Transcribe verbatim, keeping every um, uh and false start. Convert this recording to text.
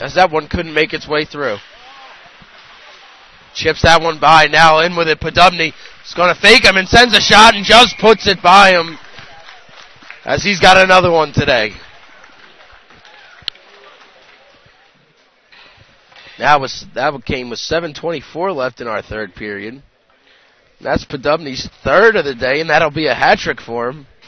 as that one couldn't make its way through. Chips that one by. Now in with it. Podubny is going to fake him and sends a shot and just puts it by him as he's got another one today. That was that came with seven twenty-four left in our third period. That's Podubny's third of the day, and that'll be a hat trick for him.